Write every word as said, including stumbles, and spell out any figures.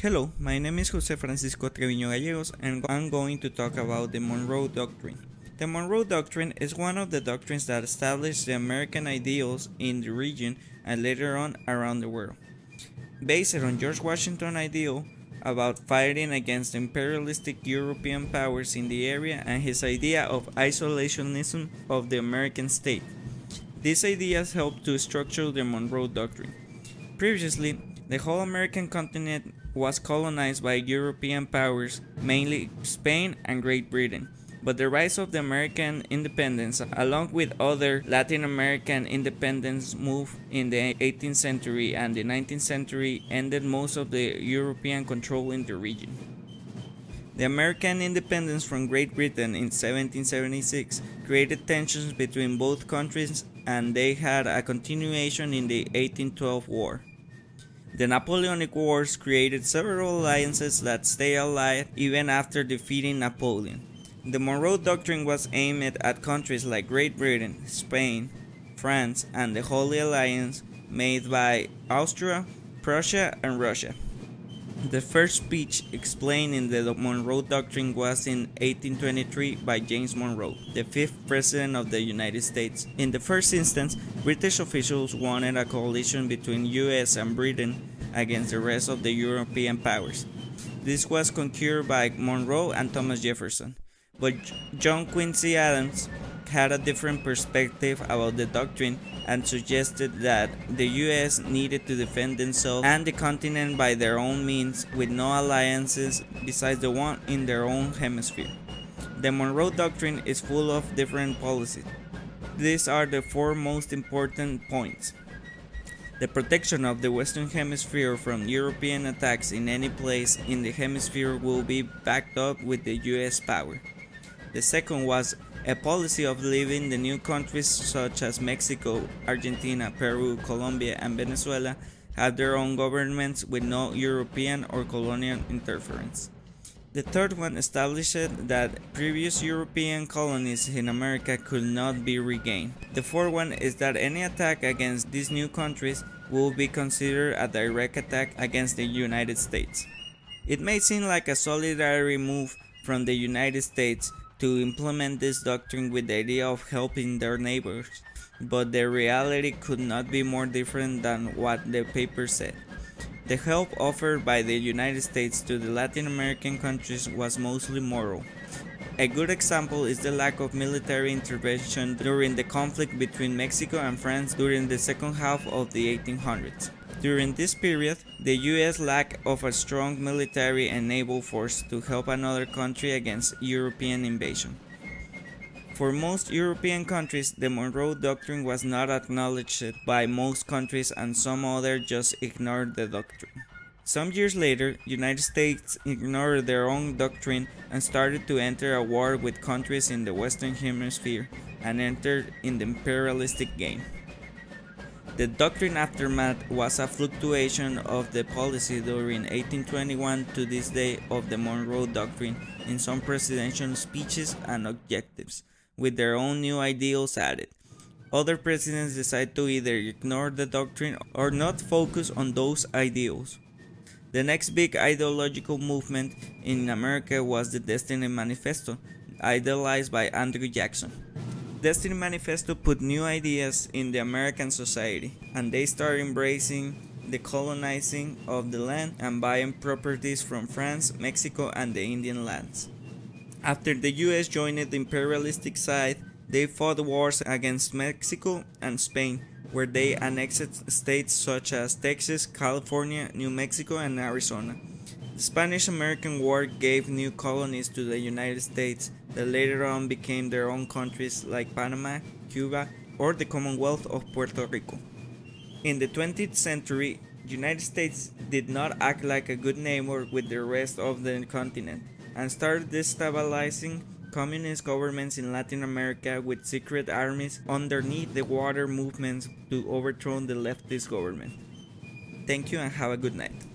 Hello, my name is Jose Francisco Treviño Gallegos and I'm going to talk about the Monroe Doctrine. The Monroe Doctrine is one of the doctrines that established the American ideals in the region and later on around the world. Based on George Washington's ideal about fighting against imperialistic European powers in the area and his idea of isolationism of the American state. These ideas helped to structure the Monroe Doctrine. Previously, the whole American continent was colonized by European powers, mainly Spain and Great Britain, but the rise of the American independence, along with other Latin American independence moves in the eighteenth century and the nineteenth century, ended most of the European control in the region. The American independence from Great Britain in seventeen seventy-six created tensions between both countries, and they had a continuation in the eighteen twelve War. The Napoleonic Wars created several alliances that stayed alive even after defeating Napoleon. The Monroe Doctrine was aimed at countries like Great Britain, Spain, France, and the Holy Alliance made by Austria, Prussia, and Russia. The first speech explaining the Monroe Doctrine was in eighteen twenty-three by James Monroe, the fifth President of the United States. In the first instance, British officials wanted a coalition between U S and Britain against the rest of the European powers. This was concurred by Monroe and Thomas Jefferson, but John Quincy Adams had a different perspective about the doctrine and suggested that the U S needed to defend themselves and the continent by their own means with no alliances besides the one in their own hemisphere. The Monroe Doctrine is full of different policies. These are the four most important points. The protection of the Western Hemisphere from European attacks in any place in the hemisphere will be backed up with the U S power. The second was a policy of leaving the new countries such as Mexico, Argentina, Peru, Colombia, and Venezuela have their own governments with no European or colonial interference. The third one established that previous European colonies in America could not be regained. The fourth one is that any attack against these new countries will be considered a direct attack against the United States. It may seem like a solidarity move from the United States to implement this doctrine with the idea of helping their neighbors, but the reality could not be more different than what the paper said. The help offered by the United States to the Latin American countries was mostly moral. A good example is the lack of military intervention during the conflict between Mexico and France during the second half of the eighteen hundreds. During this period, the U S lack of a strong military and naval force to help another country against European invasion. For most European countries, the Monroe Doctrine was not acknowledged by most countries, and some others just ignored the doctrine. Some years later, the United States ignored their own doctrine and started to enter a war with countries in the Western Hemisphere and entered in the imperialistic game. The doctrine aftermath was a fluctuation of the policy during eighteen twenty-one to this day of the Monroe Doctrine in some presidential speeches and objectives, with their own new ideals added. Other presidents decide to either ignore the doctrine or not focus on those ideals. The next big ideological movement in America was the Destiny Manifesto, idealized by Andrew Jackson. Destiny Manifesto put new ideas in the American society, and they started embracing the colonizing of the land and buying properties from France, Mexico, and the Indian lands. After the U S joined the imperialistic side, they fought wars against Mexico and Spain, where they annexed states such as Texas, California, New Mexico, and Arizona. The Spanish-American War gave new colonies to the United States that later on became their own countries like Panama, Cuba, or the Commonwealth of Puerto Rico. In the twentieth century, the United States did not act like a good neighbor with the rest of the continent and started destabilizing communist governments in Latin America with secret armies underneath the water movements to overthrow the leftist government. Thank you and have a good night.